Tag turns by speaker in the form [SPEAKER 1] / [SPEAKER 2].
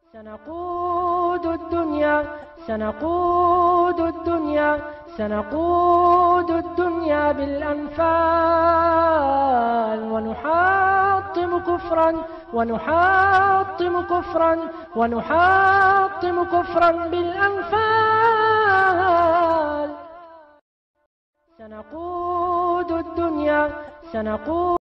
[SPEAKER 1] سنقود الدنيا سنقود الدنيا سنقود الدنيا بالأنفال ونحطم كفرا ونحطم كفرا ونحطم كفرا بالأنفال. سنقود الدنيا سنقود